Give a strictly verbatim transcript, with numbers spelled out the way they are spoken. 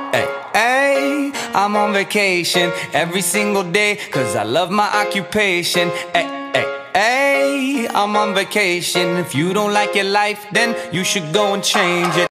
Hey, hey, I'm on vacation every single day, cause I love my occupation. Hey, hey, hey, I'm on vacation. If you don't like your life, then you should go and change it.